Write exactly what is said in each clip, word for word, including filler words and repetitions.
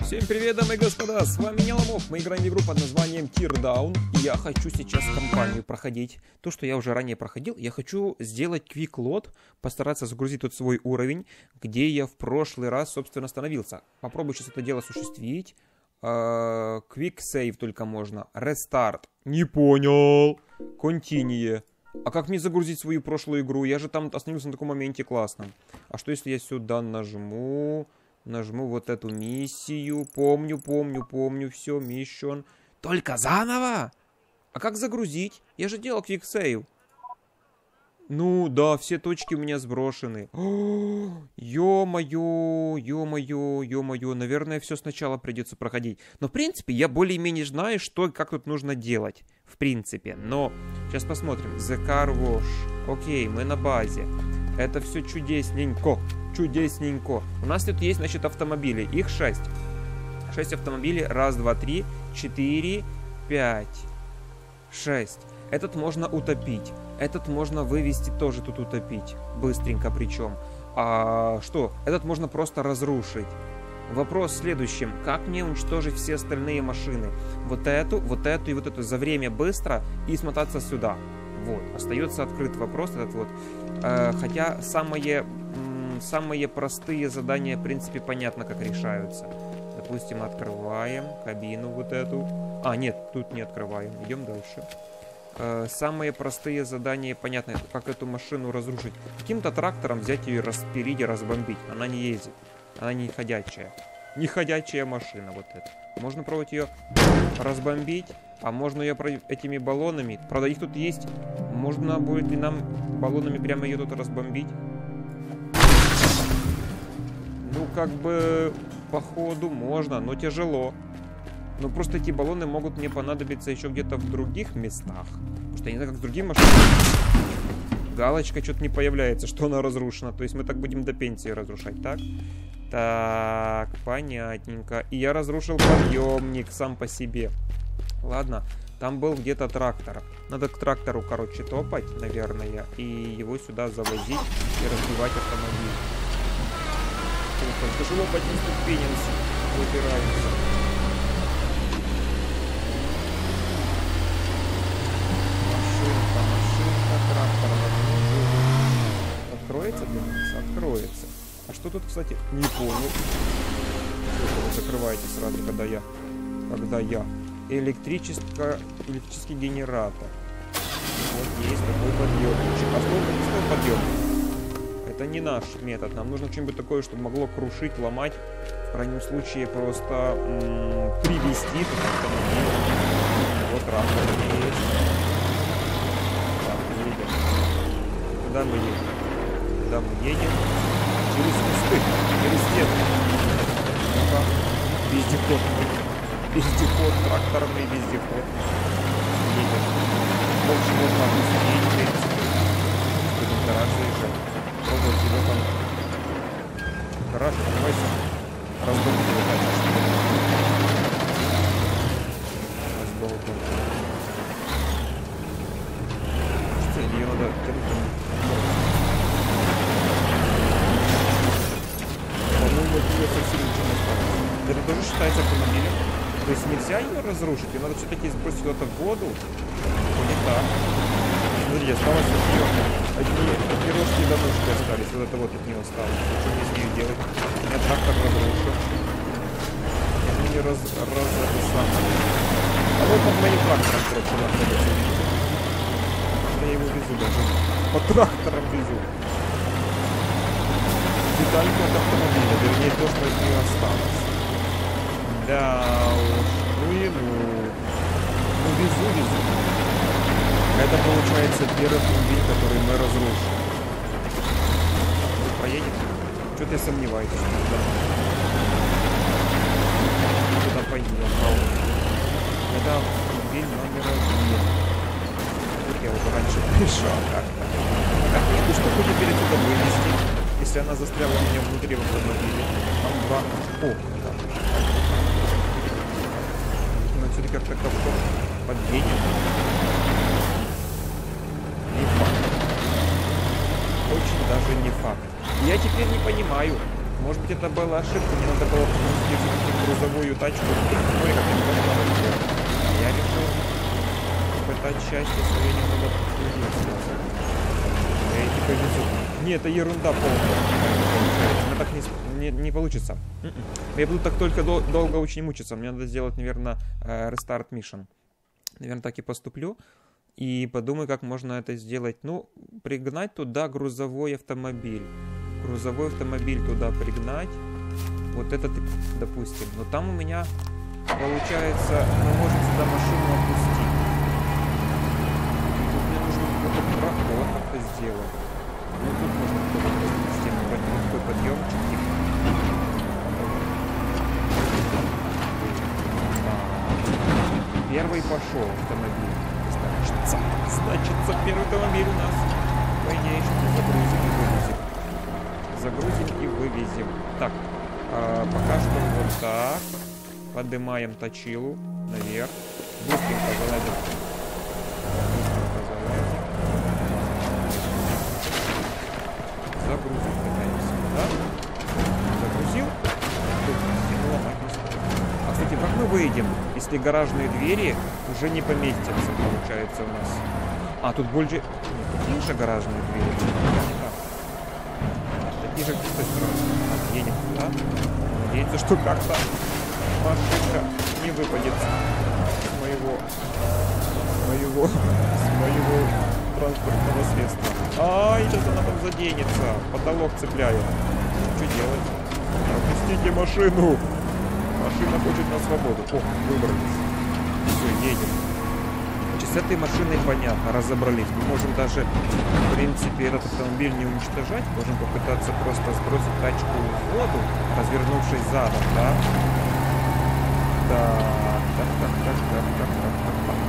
Всем привет, дамы и господа, с вами Неломов. Мы играем в игру под названием Teardown. И я хочу сейчас кампанию проходить. То, что я уже ранее проходил, я хочу сделать Quick Load, постараться загрузить тут свой уровень, где я в прошлый раз, собственно, остановился. Попробую сейчас это дело осуществить. Uh, quick Save только можно. Restart. Не понял. Continue. А как мне загрузить свою прошлую игру? Я же там остановился на таком моменте классном. А что если я сюда нажму? Нажму вот эту миссию. Помню, помню, помню. Все, mission. Только заново? А как загрузить? Я же делал Quick Save. Ну, да, все точки у меня сброшены. Ё-моё, ё-моё, ё-моё. Наверное, все сначала придется проходить. Но, в принципе, я более-менее знаю, что и как тут нужно делать. В принципе. Но, сейчас посмотрим. The Car Wash. Окей, мы на базе. Это все чудесненько. Чудесненько. У нас тут есть, значит, автомобили. Их шесть. Шесть автомобилей. Раз, два, три, четыре, пять, шесть. Этот можно утопить. Этот можно вывести, тоже тут утопить. Быстренько причем. А что? Этот можно просто разрушить. Вопрос в следующем. Как мне уничтожить все остальные машины? Вот эту, вот эту и вот эту за время быстро и смотаться сюда. Вот. Остается открыт вопрос этот вот. Э, хотя самые, самые простые задания, в принципе, понятно, как решаются. Допустим, открываем кабину вот эту. А, нет, тут не открываем. Идем дальше. Самые простые задания, понятно, как эту машину разрушить. Каким-то трактором взять ее, расперить и разбомбить. Она не ездит. Она не ходячая. Не ходячая машина вот эта. Можно пробовать ее разбомбить, а можно ее этими баллонами. Правда, их тут есть. Можно будет ли нам баллонами прямо ее тут разбомбить? Ну, как бы, походу можно, но тяжело. Но просто эти баллоны могут мне понадобиться еще где-то в других местах. Потому что я не знаю, как с другими машинами. Галочка что-то не появляется, что она разрушена. То есть мы так будем до пенсии разрушать, так? Так, понятненько. И я разрушил подъемник сам по себе. Ладно, там был где-то трактор. Надо к трактору, короче, топать, наверное. И его сюда завозить и разбивать автомобиль. Тяжело по этим ступеням выбираемся. Откроется для нас? Откроется. А что тут, кстати, не понял. Что вы закрываете сразу, когда я... Когда я... Электрическое... Электрический генератор. Вот есть такой подъемничек. А сколько не стоит подъемник? Это не наш метод. Нам нужно что-нибудь такое, чтобы могло крушить, ломать. В крайнем случае просто привести этот автомобиль. Вот трактор есть. Так, едем. Куда мы едем? Куда мы едем? Через кусты, через стену. Ну-ка, вездеход. Вездеход, тракторный вездеход. Едем. Больше можно объяснить, в принципе. Будем гараж заезжать. Пробовать его там. Гараж, понимаете? Разбомбить его дальше. Разбомбить. Что, ее надо... Совсем ничего не осталось. Это тоже считается автомобилем. То есть нельзя ее разрушить, ее надо все-таки сбросить куда-то в воду. Не так. Смотрите, осталось от нее одни, одни рожки до ножки остались. Вот это вот от нее осталось. Что мне с ней делать? Я трактор разрушу. Я не раз... раз... сам. А вот под моим трактором, короче, находится. Я его везу даже. По тракторам везу. Детальку от автомобиля, вернее то, что от нее осталось. Да уж, ну и ну. Ну везу, везу. Это получается первый автомобиль, который мы разрушим. Вы проедете? Что-то я сомневаюсь. Да. Куда поехал? Это автомобиль номер один. Вот я уже раньше пришел как-то. Как нибудь что будет теперь туда вывести? Если она застряла у меня внутри в автомобиле. Там два... О, да. Но все-таки как-то ковшом подъедет. Не факт. Очень даже не факт. Я теперь не понимаю. Может быть, это была ошибка. Мне надо было все-таки груз грузовую тачку. Ой, как я решил испытать счастье свое немного подключиться. Я эти повезу. Не, это ерунда полная. Но так не, не, не получится. Я буду так только дол долго очень мучиться. Мне надо сделать, наверное, рестарт миссион. Наверное, так и поступлю. И подумаю, как можно это сделать. Ну, пригнать туда грузовой автомобиль. Грузовой автомобиль туда пригнать. Вот этот, допустим. Но там у меня, получается, мы можем сюда машину опустить. Тут мне нужно какой-то проход как-то сделать. Ну, тут можно какой-то систему. Поэтому такой подъемчик. Первый пошел автомобиль. Значится, значится, первый автомобиль у нас. По идее, что загрузим и вывезем. Загрузим и вывезем. Так, а, пока что вот так. Поднимаем точилу наверх. Быстренько залазим. Быстренько залазим. Загрузим, пытаемся. Да? Загрузил. А, кстати, как мы выйдем, если гаражные двери уже не поместятся, получается, у нас? А, тут больше... Нет, такие же гаражные двери. Такие же, с той стороны. Так, едем туда. Надеяться, что как-то машинка не выпадет с моего... С моего... С моего транспортного средства. Ай, сейчас она там заденется. Потолок цепляет. Что делать? Опустите машину. Машина хочет на свободу. О, выбрались. Все, едем. Значит, с этой машиной понятно, разобрались. Мы можем даже, в принципе, этот автомобиль не уничтожать. Можем попытаться просто сбросить тачку в воду, развернувшись задом, да? Так, так, так, так, так, так, так, так, так.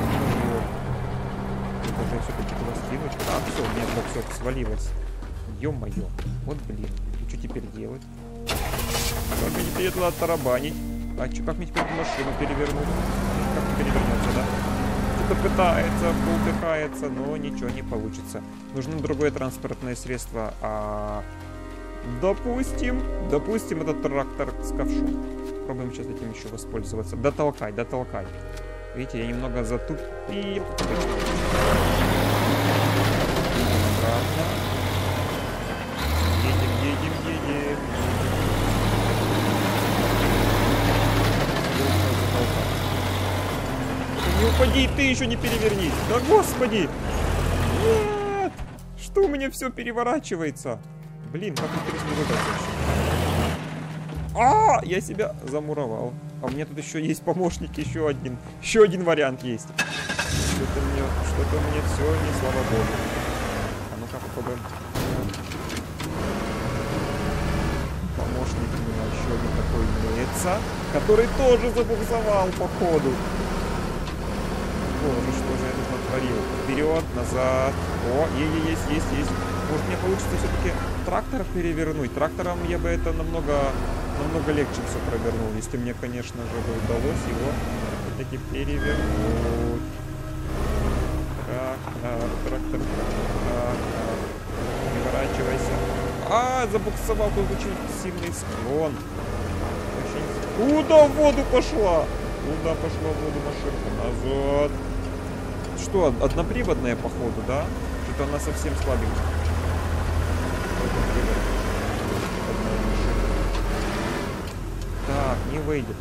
Это же все-таки пластиночка. А, все, нет, вот все, свалилось. Ё-моё. Вот, блин. И что теперь делать? Как мне теперь туда тарабанить? А что, как мне теперь машину перевернуть? Как не перевернется, да? Что-то пытается, бултыхается, но ничего не получится. Нужно другое транспортное средство. А... Допустим, допустим, этот трактор с ковшом. Пробуем сейчас этим еще воспользоваться. Дотолкай, дотолкай. Видите, я немного затупил. Обратно. Едем, едем, едем. Не упади, ты еще не перевернись. Да господи! Нет! Что у меня все переворачивается? Блин, как интересно выбраться. А, я себя замуровал. А у меня тут еще есть помощник, еще один. Еще один вариант есть. Что-то мне, что-то у меня все не слава богу. А ну-ка попробуем. Помощник у меня еще один такой имеется, который тоже забуксовал по ходу. Боже, что же я тут натворил? Вперед, назад. О, есть, есть, есть, есть. Может, мне получится все-таки трактор перевернуть? Трактором я бы это намного, намного легче все провернул, если мне, конечно же, бы удалось его все-таки перевернуть. Трактор, трактор, трактор. Переворачивайся. А, забуксовал, тут очень сильный склон. Очень... Куда в воду пошла? Куда пошла в воду машинка? Назад. Что, одноприводная, походу, да? Что-то она совсем слабенькая. Так, не выйдет.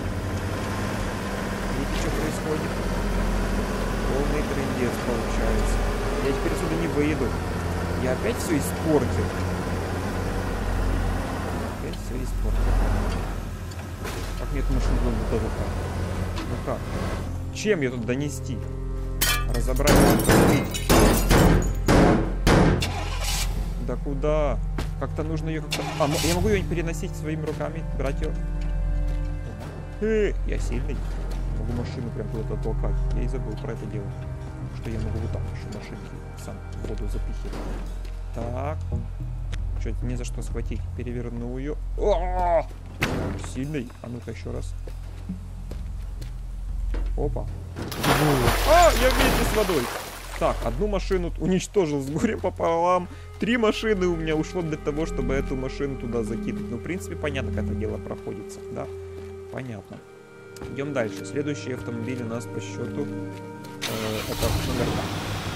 Видите, что происходит? Полный трындец получается. Я теперь отсюда не выйду. Я опять все испортил. Опять все испортил. Как мне эту машину было бы? Ну как? Чем ее тут донести? Разобрать. Да куда? Как-то нужно ее как-то... А, я могу ее переносить своими руками, брать ее? Э, я сильный. Могу машину прям куда-то толкать. Я и забыл про это дело. Что я могу вот так еще машинки сам в воду запихивать. Так. Что-то не за что схватить. Переверну ее. О! Сильный. А ну-ка еще раз. Опа. А, я вместе с водой. Так, одну машину уничтожил с горем пополам. Три машины у меня ушло для того, чтобы эту машину туда закинуть. Ну, в принципе, понятно, как это дело проходится, да. Понятно. Идем дальше. Следующий автомобиль у нас по счету э, это номер два.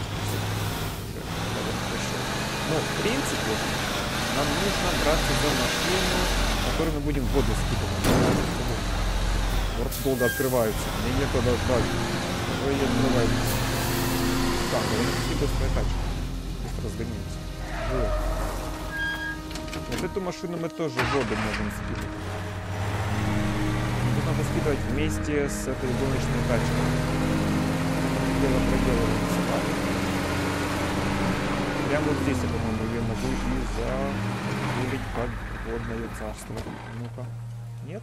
Ну, в принципе, нам нужно браться за машину, которую мы будем в воду скидывать. Вот долго открывается. Мне некуда ждать. Вы ее открываете. Так, это быстрая тачка. Быстро разгоняется. Вот. Вот эту машину мы тоже в воду можем скидывать. Тут надо скидывать вместе с этой гоночной тачкой. Дело проделывается. Прямо вот здесь я, по-моему, ее могу и заверить подводное царство. Ну-ка. Нет?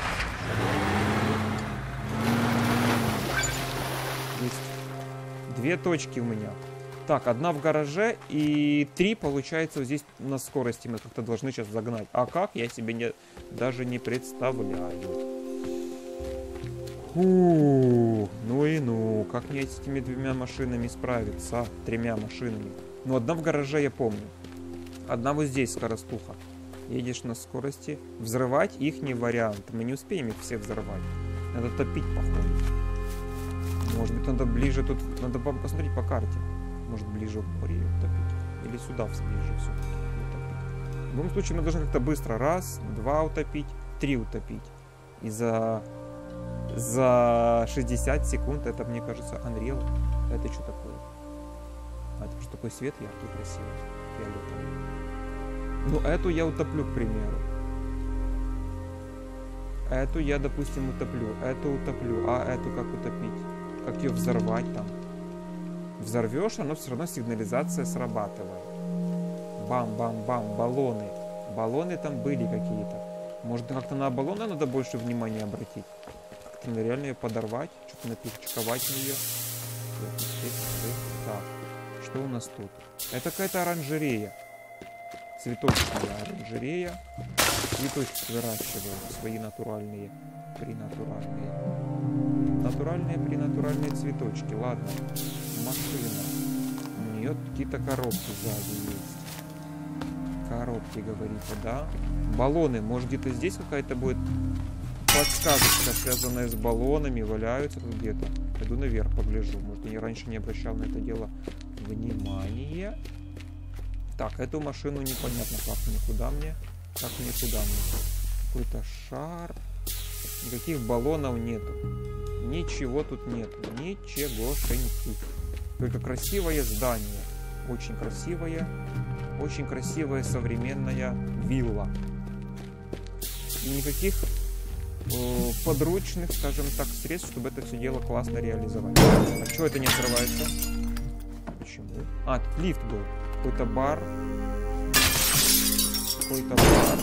Есть. Две точки у меня. Так, одна в гараже и три, получается, вот здесь на скорости мы как-то должны сейчас загнать. А как? Я себе не, даже не представляю. Фу, ну и ну, как мне с этими двумя машинами справиться? Тремя машинами. Ну, одна в гараже я помню. Одна вот здесь скоростуха. Едешь на скорости. Взрывать их не вариант. Мы не успеем их все взорвать. Надо топить, походу. Может быть, надо ближе тут... Надо посмотреть по карте. Может, ближе в море утопить. Или сюда ближе все-таки утопить. В любом случае, мы должны как-то быстро. Раз, два утопить, три утопить. И за... За шестьдесят секунд, это, мне кажется, Unreal. Это что такое? А, это просто такой свет яркий, красивый. Фиолетовый. Ну, эту я утоплю, к примеру. Эту я, допустим, утоплю. Эту утоплю. А эту как утопить? Как ее взорвать там? Взорвешь, оно все равно сигнализация срабатывает. Бам-бам-бам, баллоны. Баллоны там были какие-то. Может, как-то на баллоны надо больше внимания обратить? Как-то реально ее подорвать, что-то напичковать в нее. Так, что у нас тут? Это какая-то оранжерея. Цветочная оранжерея. Цветочки выращиваем, свои натуральные, принатуральные. Натуральные, принатуральные цветочки. Ладно, машина. У нее какие-то коробки сзади есть. Коробки, говорите, да? Баллоны. Может, где-то здесь какая-то будет подсказочка, связанная с баллонами, валяются тут где-то. Пойду наверх погляжу. Может, я раньше не обращал на это дело внимания. Так, эту машину непонятно как мне, куда мне, как мне, куда мне. Какой-то шар. Никаких баллонов нету. Ничего тут нету. Ничегошеньки. Только красивое здание. Очень красивое. Очень красивая современная вилла. И никаких э, подручных, скажем так, средств, чтобы это все дело классно реализовать. А что это не открывается? Почему? А, тут лифт был. Какой-то бар. Какой-то бар.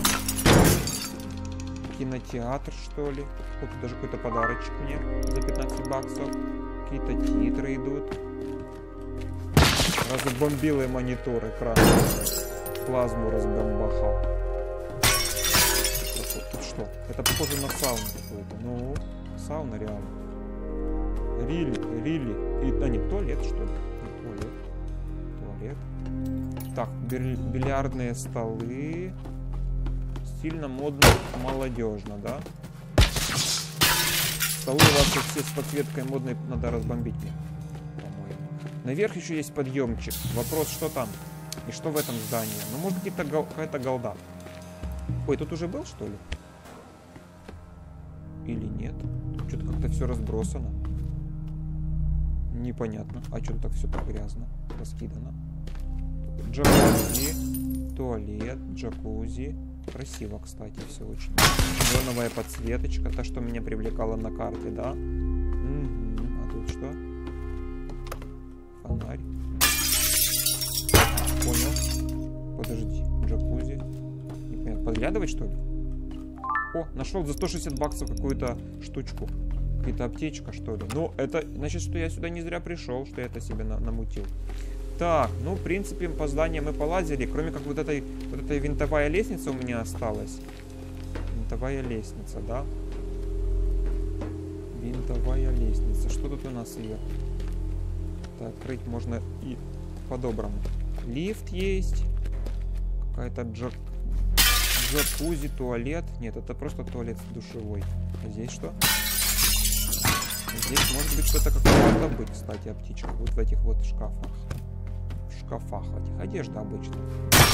Кинотеатр, что ли. Вот тут даже какой-то подарочек мне за пятнадцать баксов. Какие-то титры идут. Разбомбил и монитор, экран. Плазму разбомбахал. Тут что? Это похоже на сауну какую-то. Ну, сауна реально. Рили, рили. И, а нет, туалет, что ли? Не, туалет. Туалет. Так, бильярдные столы. Стильно, модно, молодежно, да? Столы у вас все с подсветкой модной, надо разбомбить мне. Наверх еще есть подъемчик. Вопрос, что там? И что в этом здании? Ну, может, какая-то голда. Ой, тут уже был, что ли? Или нет? Тут что-то как-то все разбросано. Непонятно. А что так все так грязно? Раскидано. Джакузи. Туалет. Джакузи. Красиво, кстати, все очень. Неоновая подсветочка. Та, что меня привлекала на карте, да? Угу. А тут что? Фонарь. Понял. Подожди. Джакузи. Непонятно. Подглядывать, что ли? О, нашел за сто шестьдесят баксов какую-то штучку. Какая-то аптечка, что ли. Ну, это значит, что я сюда не зря пришел, что я это себе на намутил. Так, ну, в принципе, по зданию мы полазили. Кроме как вот этой, вот этой винтовая лестница у меня осталась. Винтовая лестница, да? Винтовая лестница. Что тут у нас ее? Открыть можно и по-доброму. Лифт есть. Какая-то джак... Джакузи, туалет. Нет, это просто туалет душевой. А здесь что? Здесь может быть что-то какое-то добыть, кстати, аптечка. Вот в этих вот шкафах. В шкафах этих. Одежда обычная.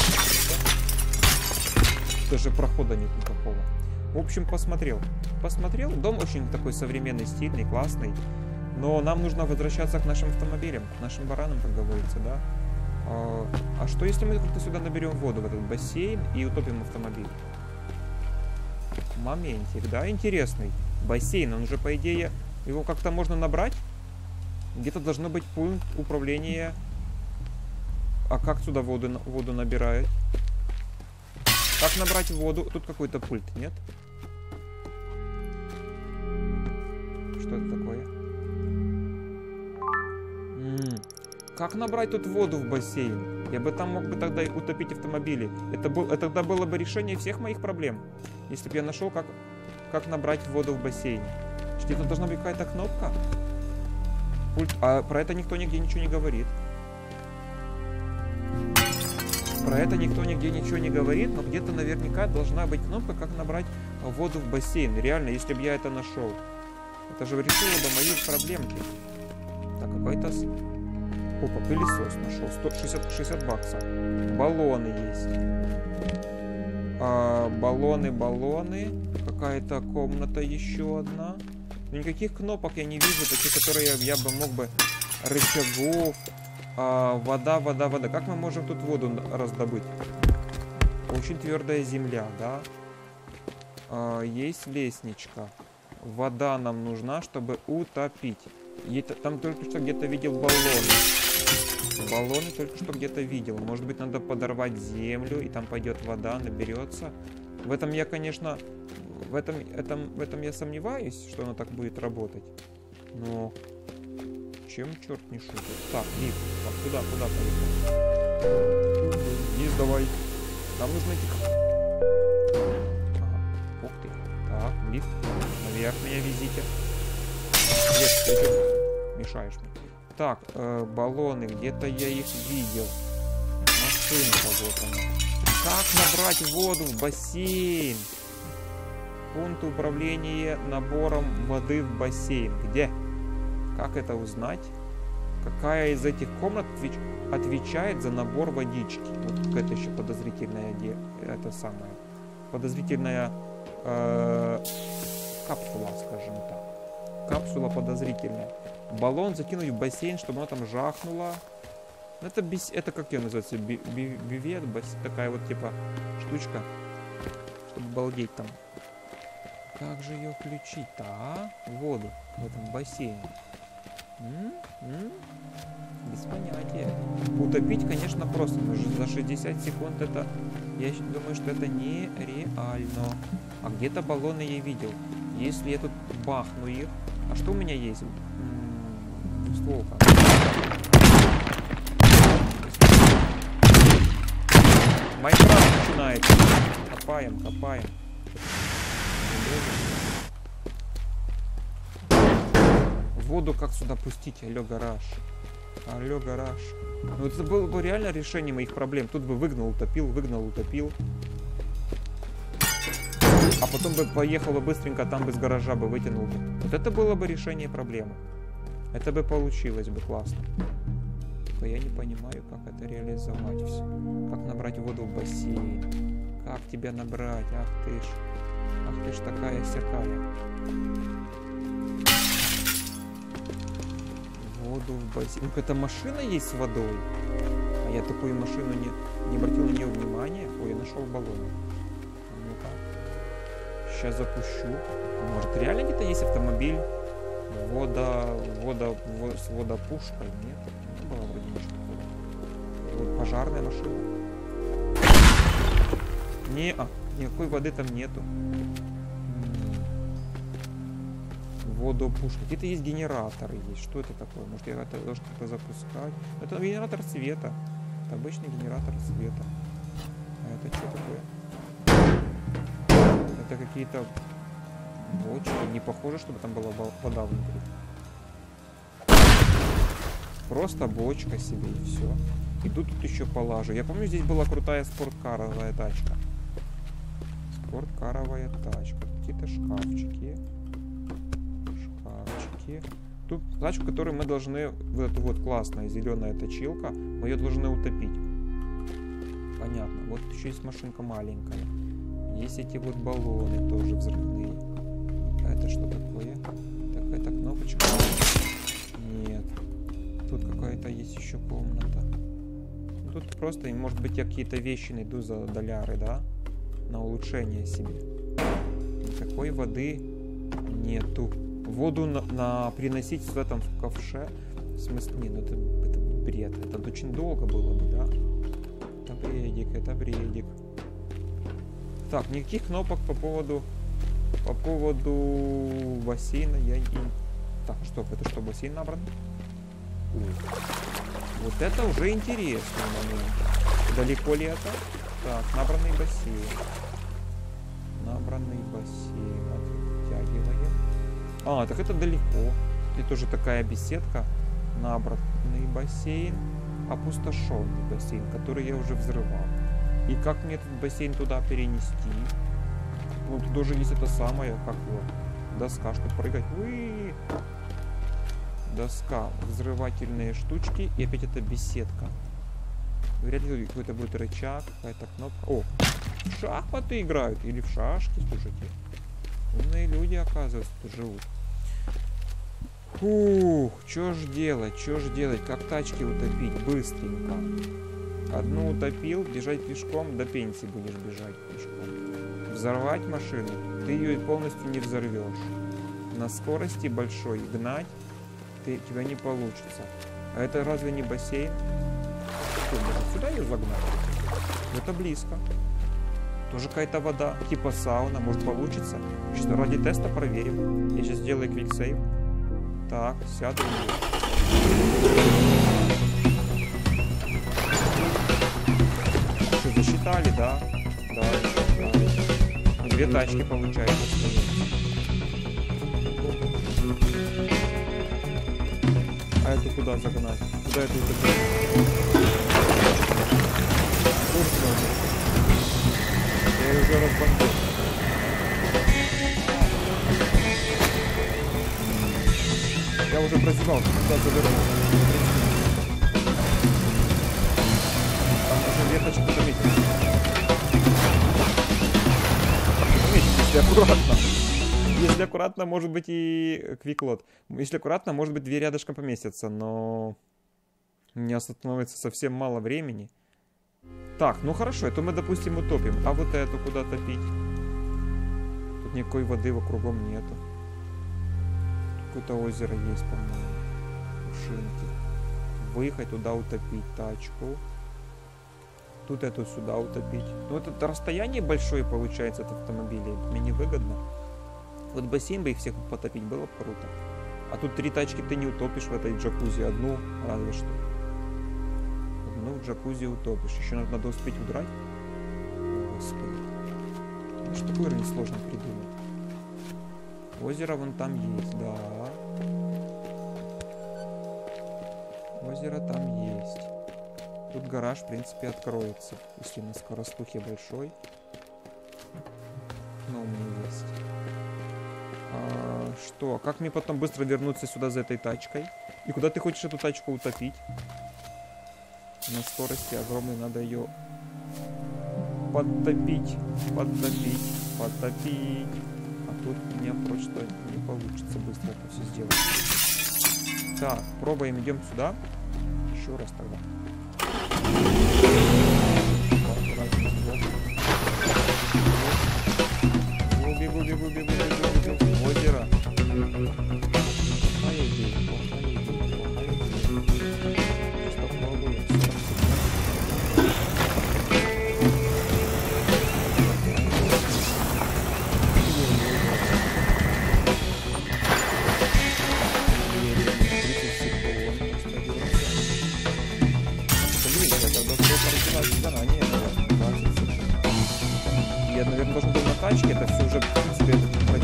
Даже прохода нет никакого. В общем, посмотрел. Посмотрел. Дом очень такой современный, стильный, классный. Но нам нужно возвращаться к нашим автомобилям, к нашим баранам, как говорится, да? А, а что если мы как-то сюда наберем воду, в этот бассейн, и утопим автомобиль? Моментик, да, интересный. Бассейн, он же, по идее, его как-то можно набрать? Где-то должно быть пункт управления. А как сюда воду, воду набирают? Как набрать воду? Тут какой-то пульт, нет? Что это такое? М-м. Как набрать тут воду в бассейн? Я бы там мог бы тогда и утопить автомобили. Это, был, это тогда было бы решение всех моих проблем. Если бы я нашел, как, как набрать воду в бассейне. Где-то должна быть какая-то кнопка. Пульт. А про это никто нигде ничего не говорит. Про это никто нигде ничего не говорит, но где-то наверняка должна быть кнопка, как набрать воду в бассейн. Реально, если бы я это нашел. Это же решило бы мои проблемки. Так, какой-то... Опа, пылесос нашел. сто шестьдесят, шестьдесят баксов. Баллоны есть. А, баллоны, баллоны. Какая-то комната еще одна. Но никаких кнопок я не вижу, такие, которые я, я бы мог бы... Рычагов. А, вода, вода, вода. Как мы можем тут воду раздобыть? Очень твердая земля, да? А, есть лестничка. Вода нам нужна, чтобы утопить. И там только что где-то видел баллоны. Баллоны только что где-то видел. Может быть, надо подорвать землю, и там пойдет вода, наберется. В этом я, конечно... В этом, этом, в этом я сомневаюсь, что оно так будет работать. Но... Чем черт не шутит? Так, лифт. Так, куда, куда поехал? Вниз давай. Нам нужно идти. Ага. Ух ты. Так, лифт. Наверх меня везите. Нет, ты что? Мешаешь мне. Так, э, баллоны. Где-то я их видел. Машинка вот она. Как набрать воду в бассейн? Пункт управления набором воды в бассейн. Где? Как это узнать? Какая из этих комнат отвечает за набор водички? Вот какая-то еще подозрительная, это самое, подозрительная э, капсула, скажем так. Капсула подозрительная. Баллон закинуть в бассейн, чтобы она там жахнула. Это, бес... это как ее называется? Би... Би... Бивет, бас... такая вот типа штучка, чтобы балдеть там. Как же ее включить-то, а? Воду в этом бассейне. М? М? Без понятия. Утопить, конечно, просто. Но за шестьдесят секунд это... Я думаю, что это нереально. А где-то баллоны я видел. Если я тут бахну их... А что у меня есть? М-м, стволка. Майнкрафт начинается. Копаем, копаем. Воду как сюда пустить? Алло, гараж. Алло, гараж. Ну это было бы реально решение моих проблем. Тут бы выгнал, утопил, выгнал, утопил. А потом бы поехал бы быстренько, там бы с гаража бы вытянул бы. Вот это было бы решение проблемы. Это бы получилось бы классно. Только я не понимаю, как это реализовать все. Как набрать воду в бассейн. Как тебя набрать? Ах ты ж. Ах ты ж такая-сякая. Воду в бассейн. Ну, какая-то машина есть с водой. А я такую машину не, не обратил на нее внимания. Ой, я нашел баллон. Ну-ка. Сейчас запущу. Может, реально где-то есть автомобиль? Вода... Вода... Вода с водопушкой? Нет. Не было вроде ничего. Вот пожарная машина. Не, а, никакой воды там нету. Водопушка. Где-то есть генераторы есть. Что это такое? Может, я это должен как-то запускать? Это генератор света. Это обычный генератор света. А это что такое? Это какие-то бочки. Не похоже, чтобы там была вода внутри. Просто бочка себе и все. Иду тут еще полажу. Я помню, здесь была крутая спорткаровая тачка. Спорткаровая тачка. Какие-то шкафчики. Шкафчики. Тут тачку, которую мы должны... Вот эта вот классная зеленая точилка. Мы ее должны утопить. Понятно. Вот еще есть машинка маленькая. Есть эти вот баллоны тоже взрывные. А это что такое? Такая-то кнопочка. Нет. Тут какая-то есть еще комната. Тут просто, может быть, я какие-то вещи найду за доллары, да? На улучшение себе. Никакой воды нету. Воду на, на приносить в этом в ковше. В смысле, не, ну это, это бред. Это очень долго было бы, да? Это бредик, это бредик. Так, никаких кнопок по поводу по поводу бассейна я не... Так, что, это что, бассейн набран? О, вот это уже интересный момент. Далеко ли это? Так, набранный бассейн. Набранный бассейн. Оттягиваем. А, так это далеко. И тоже такая беседка. Набранный бассейн. Опустошенный бассейн, который я уже взрывал. И как мне этот бассейн туда перенести? Ну, тут тоже есть это самое, как его, доска, чтобы прыгать. Уи! Доска, взрывательные штучки. И опять это беседка. Вряд ли какой-то будет рычаг, какая-то кнопка. О, в шахматы играют. Или в шашки, слушайте. Умные люди, оказывается, тут живут. Фух, что ж делать, что ж делать? Как тачки утопить? Быстренько. Одну утопил, бежать пешком, до пенсии будешь бежать пешком. Взорвать машину, ты ее полностью не взорвешь. На скорости большой гнать ты, тебя не получится. А это разве не бассейн? Что, может сюда ее загнать? Это близко. Тоже какая-то вода, типа сауна, может получится. Сейчас ради теста проверим. Я сейчас сделаю квиксейв. Так, сяду. Что, засчитали, да? Да, засчитали. Две тачки получается. А эту куда загнать? Куда эту загнать? Я ее уже разбомбил. Я уже прозевал, куда завернул. Там уже веточка заметилась. Заметьте, если аккуратно. Если аккуратно, может быть и квиклот. Если аккуратно, может быть две рядышком поместятся, но у меня становится совсем мало времени. Так, ну хорошо, это мы, допустим, утопим. А вот эту куда топить? Тут никакой воды вокругом нету. Какое-то озеро есть, по-моему. Ушинки. Выехать туда, утопить тачку. Тут эту сюда утопить. Ну, это расстояние большое получается от автомобиля. Мне невыгодно. Вот бассейн бы их всех потопить было бы круто. А тут три тачки ты не утопишь в этой джакузи. Одну, разве что. Одну в джакузи утопишь. Еще надо, надо успеть удрать. О, Господи. Что такое несложно придумать. Озеро вон там есть, да. Озеро там есть. Тут гараж, в принципе, откроется, если на скоростухе большой. Но у меня есть. А, что? Как мне потом быстро вернуться сюда за этой тачкой? И куда ты хочешь эту тачку утопить? На скорости огромной надо ее подтопить, подтопить, подтопить. А тут у меня просто не получится быстро это все сделать. Так, пробуем, идем сюда. Еще раз тогда. Губи, губи, губи, губи, губи, озеро. Плохая идея, плохая идея, плохая идея. Сейчас попробуем. Я, наверное, должен был на тачке, это все уже, в принципе,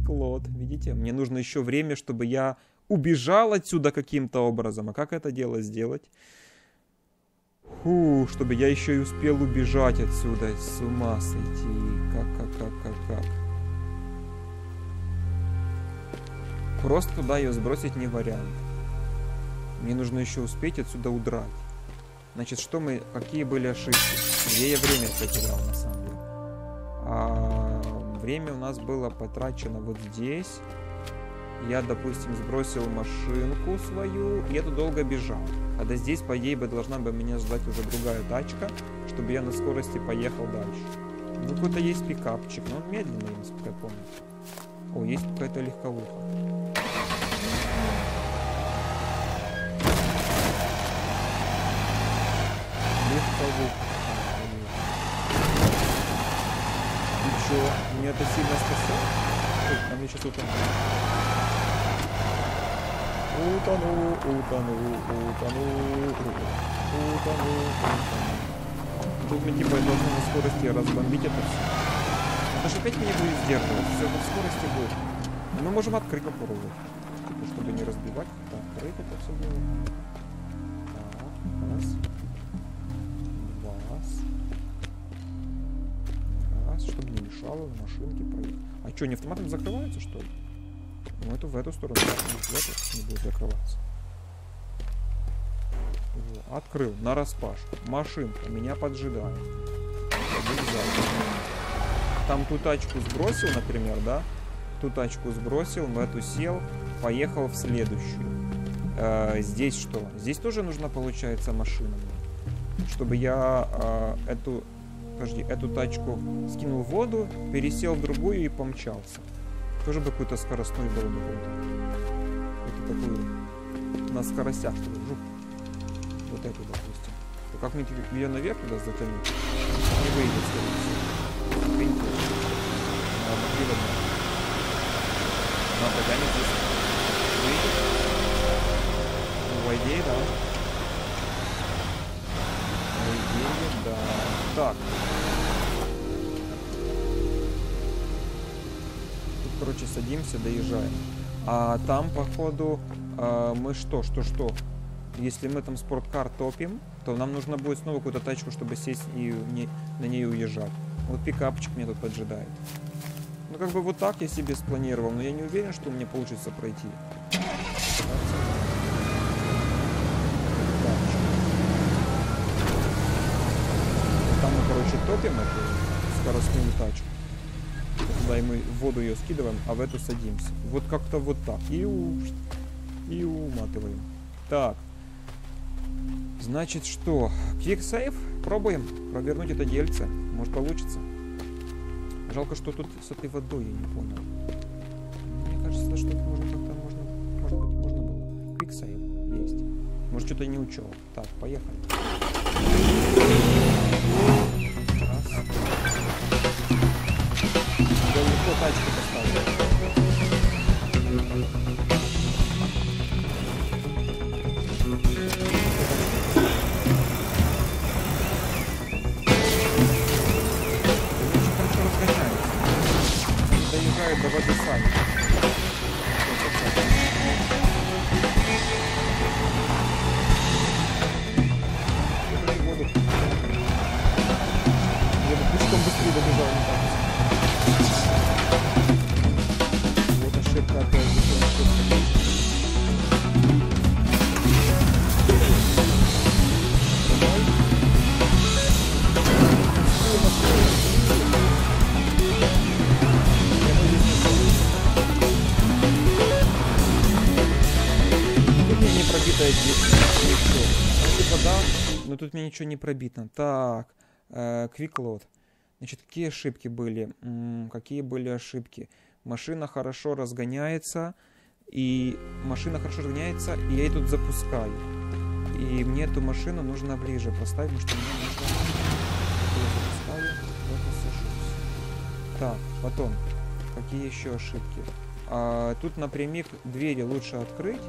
квиклот. Видите? Мне нужно еще время, чтобы я убежал отсюда каким-то образом. А как это дело сделать? Фу, чтобы я еще и успел убежать отсюда. С ума сойти. Как, как, как, как, как. Просто туда ее сбросить не вариант. Мне нужно еще успеть отсюда удрать. Значит, что мы... Какие были ошибки? Где я время потерял, на самом деле? А, время у нас было потрачено вот здесь. Я, допустим, сбросил машинку свою, и я долго бежал. А до здесь, по идее, бы должна бы меня ждать уже другая тачка, чтобы я на скорости поехал дальше. Ну, какой-то есть пикапчик, но он медленный, насколько я помню. О, есть какая-то легковуха. Легковуха. И чё? Меня это сильно спасает? Ой, а мне сейчас утону. Утону, утону, утону, утону, утону. Тут мы типа должны на скорости разбомбить это все. Это же опять меня будет сдерживать. Все в скорости будет. Мы можем открыть попробовать. Типа, чтобы не разбивать. Так, открыть это все дело. Так, раз. Два. Раз. Чтобы не мешало машинке проехать. А что, не автоматом закрывается, что ли? Ну, это в эту сторону. В эту не будет закрываться. Во, открыл. На распашку. Машинка меня поджидает. Там ту тачку сбросил, например, да? Ту тачку сбросил, в эту сел, поехал в следующую. Э, здесь что? Здесь тоже нужна, получается, машина. Чтобы я э, эту, подожди, эту тачку скинул в воду, пересел в другую и помчался. Тоже бы какой-то скоростной был бы какой-то. Вот такую. На скоростях, что ли. Жук. Вот эту, допустим. То как мне ее наверх туда затянуть? Не выйдет, скорее всего. Видите? Надо потянуть здесь. Выйдет? Ну, по идее, да. По идее, да. Так. Тут, короче, садимся, доезжаем. А там, походу, э, мы что, что, что? Если мы там спорткар топим, то нам нужно будет снова какую-то тачку, чтобы сесть и не, на ней уезжать. Вот пикапчик меня тут поджидает. Ну, как бы вот так я себе спланировал, но я не уверен, что мне получится пройти. Там мы, короче, топим эту скоростную тачку. Туда и мы в воду ее скидываем, а в эту садимся. Вот как-то вот так. И, у... и уматываем. Так. Значит, что? Quick Save? Пробуем провернуть это дельце. Может, получится. Жалко, что тут с этой водой, я не понял. Мне кажется, что это можно как-то можно, может быть, можно было. Quick Save есть. Может, что-то не учел. Так, поехали. Раз. Я легко тачку поставлю. Доезжают до воды сами. Воду. Я бы пешком быстрее добежал, не так. Вот ошибка опять. Но тут мне ничего не пробито. Так, квиклот. Значит, какие ошибки были? М-м, какие были ошибки? Машина хорошо разгоняется. И машина хорошо разгоняется, и я ее тут запускаю. И мне эту машину нужно ближе поставить, потому что мне нужно... Я запускаю, вот сажусь. Так, потом. Какие еще ошибки? А, тут напрямик двери лучше открыть.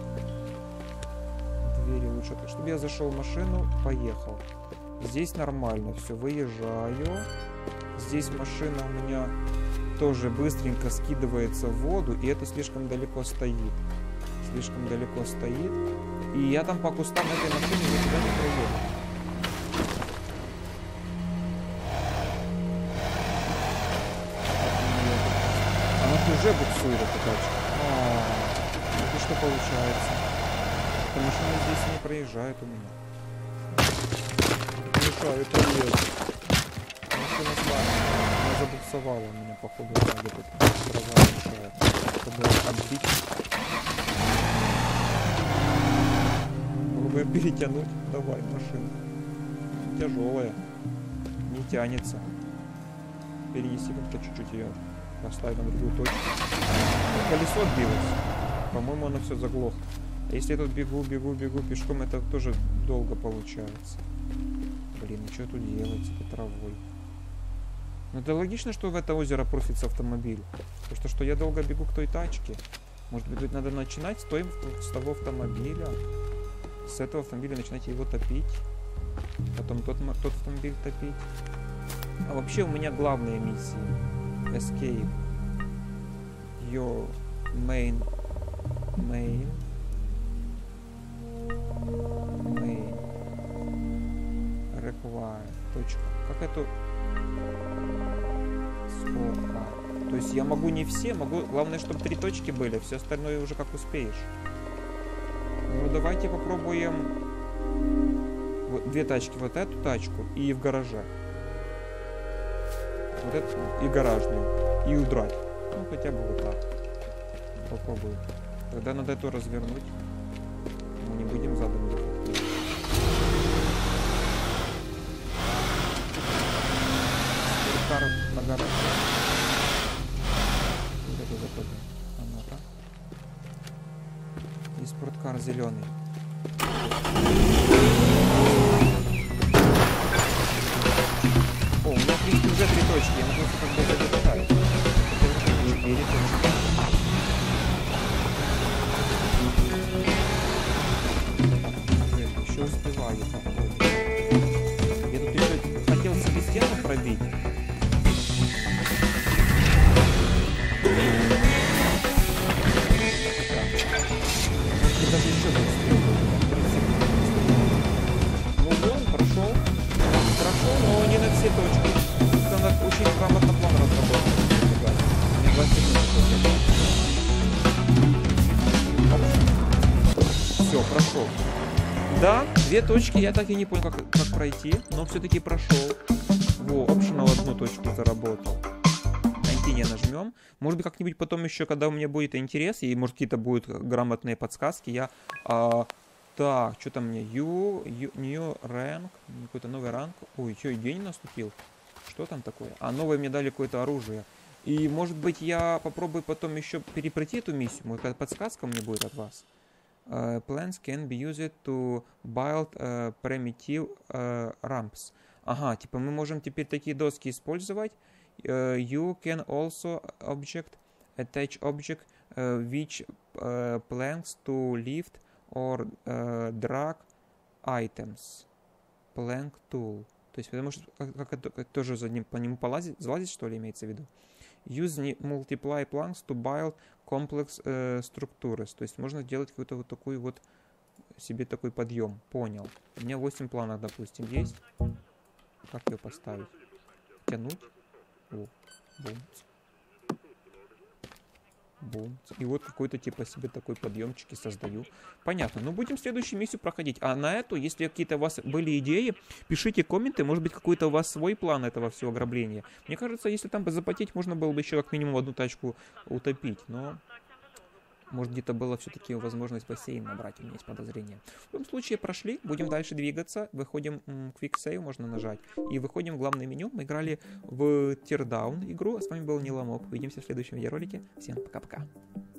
Двери лучше открыть. Чтобы я зашел в машину, поехал. Здесь нормально, все, выезжаю. Здесь машина у меня тоже быстренько скидывается в воду, и это слишком далеко стоит. Слишком далеко стоит. И я там по кустам этой машине никуда не проеду. Она уже буксует, эта тачка. А, это что получается? Эта машина здесь не проезжает у меня. Мешает проезд. Машина с вами. Она забуксовала у меня, походу, где-то трава мешает. Чтобы отбить. Попробуем перетянуть. Давай, машина. Тяжелая. Не тянется. Перенеси как-то чуть-чуть ее. Поставить на другую точку. Колесо отбилось. По-моему, оно все заглохло. А если я тут бегу, бегу, бегу пешком, это тоже долго получается. Блин, и что тут делать с этой травой? Ну, это логично, что в это озеро просится автомобиль. Потому что, что я долго бегу к той тачке. Может быть, надо начинать с, той, с того автомобиля. С этого автомобиля начинать его топить. Потом тот, тот автомобиль топить. А вообще у меня главные миссии. Escape. Your main. Main. Main. Require. Точка. Как это? Сколько? То есть я могу не все, могу... Главное, чтобы три точки были. Все остальное уже как успеешь. Ну, давайте попробуем... Вот, две тачки. Вот эту тачку и в гараже. Вот эту и гаражную. И удрать. Ну, хотя бы вот так. Попробую. Тогда надо эту развернуть. Мы не будем задом ехать. Спорткар на гараж. Вот это заходим. А ну-ка. И спорткар зеленый. О, у меня, в принципе, уже три точки. Я могу как бы задержать. Четыре точки. Еще успеваю. Я тут еще хотел себе стену пробить. Я даже еще не успел. Ну вон, прошел. Прошел, но не на все точки. Надо очень грамотно план разработать. У меня двадцать минут. Все, прошел. Да, две точки, я так и не понял, как, как пройти, но все-таки прошел. Во, optional одну точку заработал. Continue нажмем. Может быть, как-нибудь потом еще, когда у меня будет интерес, и может какие-то будут грамотные подсказки, я... А, так, что там мне? You, you, new rank, какой-то новый ранг. Ой, что, и день наступил? Что там такое? А, новое мне дали какое-то оружие. И, может быть, я попробую потом еще перепройти эту миссию. Может, какая-то подсказка мне будет от вас. Uh, plans can be used to build uh, primitive uh, ramps. Ага, типа мы можем теперь такие доски использовать. Uh, you can also object, attach object uh, which uh, planks to lift or uh, drag items. Plank tool. То есть, потому что как, как это как, тоже за ним, по нему полазить, залазить, что ли, имеется в виду? Use multiply planks to build complex uh, structures. То есть можно сделать какую-то вот такую вот себе такой подъем. Понял. У меня восемь планок, допустим, есть. Как ее поставить? Тянуть. О, бумц. Бумц. И вот какой-то типа себе такой подъемчики создаю. Понятно. Ну будем следующую миссию проходить. А на эту, если какие-то у вас были идеи, пишите комменты. Может быть, какой-то у вас свой план этого всего ограбления. Мне кажется, если там бы запотеть, можно было бы еще как минимум одну тачку утопить. Но может где-то было все-таки возможность бассейн набрать. У меня есть подозрение. В любом случае прошли. Будем дальше двигаться. Выходим м, Quick Save, можно нажать. И выходим в главное меню. Мы играли в Teardown игру. А с вами был Ниламоп. Увидимся в следующем видеоролике. Всем пока-пока.